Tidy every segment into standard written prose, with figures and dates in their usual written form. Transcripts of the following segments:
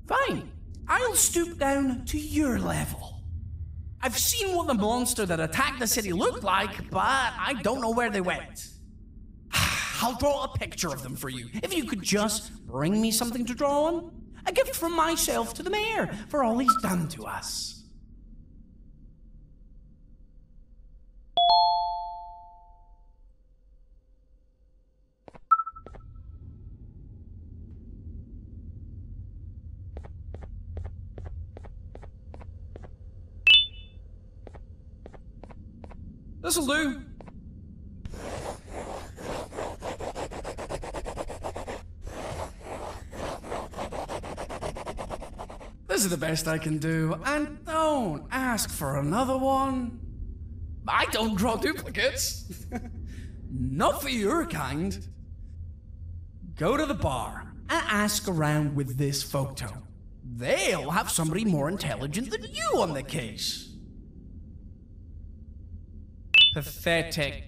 Fine. I'll stoop down to your level. I've seen what the monster that attacked the city looked like, but I don't know where they went. I'll draw a picture of them for you, if you could just bring me something to draw on. A gift from myself to the mayor for all he's done to us. This'll do. This is the best I can do, and don't ask for another one. I don't draw duplicates. Not for your kind. Go to the bar and ask around with this photo. They'll have somebody more intelligent than you on the case. Pathetic.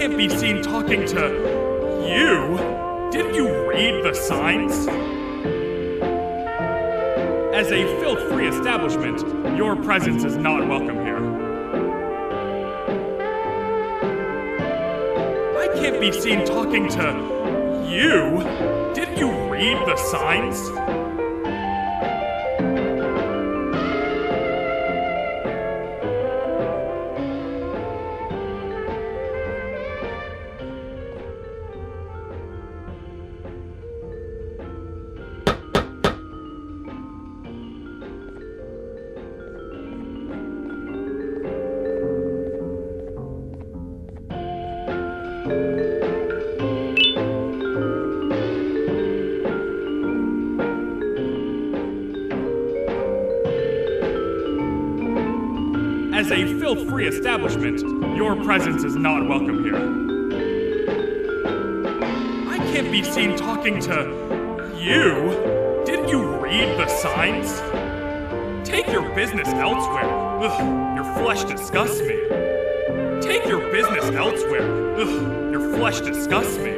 can't be seen talking to you. Didn't you read the signs? As a filth-free establishment, your presence is not welcome here. I can't be seen talking to you. Didn't you read the signs? As a filth-free establishment, your presence is not welcome here. I can't be seen talking to you. Didn't you read the signs? Take your business elsewhere. Ugh, your flesh disgusts me. Take your business elsewhere. Ugh, your flesh disgusts me.